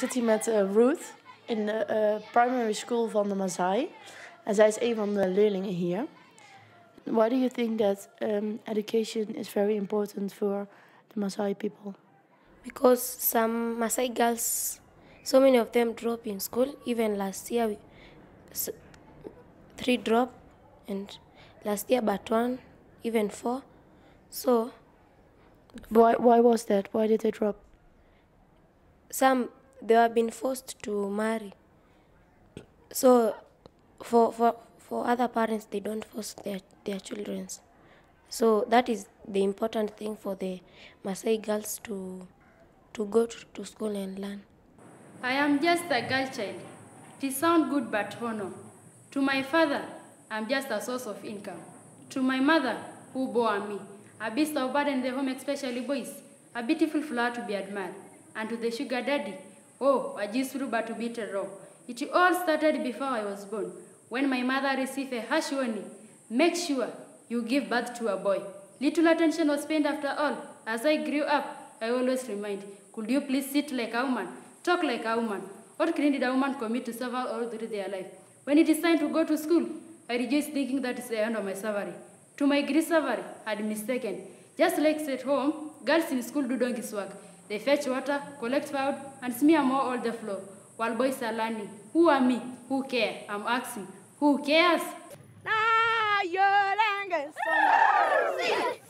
zit hier met Ruth in de primary school van de Maasai. En zij is een van de leerlingen hier. Why do you think that education is very important for the Maasai people? Because some Maasai girls, so many of them drop in school. Even last year, 3 drop, and last year but 1, even 4. So Why was that? Why did they drop? some they have been forced to marry. So for other parents, they don't force their children. So that is the important thing for the Maasai girls to go to school and learn. I am just a girl child. It sounds good, but oh no. To my father, I'm just a source of income. To my mother, who bore me, a beast of burden in the home, especially boys, a beautiful flower to be admired. And to the sugar daddy, oh, a useful but to bitter raw. It all started before I was born, when my mother received a harsh warning. Make sure you give birth to a boy. Little attention was paid after all. As I grew up, I always remind, could you please sit like a woman, talk like a woman? What crime did a woman commit to suffer all through their life? When it is time to go to school, I rejoice thinking that is the end of my suffering. To my great suffering, I had mistaken. Just like at home, girls in school do donkey's work. They fetch water, collect food, and smear more on the floor, while boys are learning. Who are me? Who care? I'm asking. Who cares?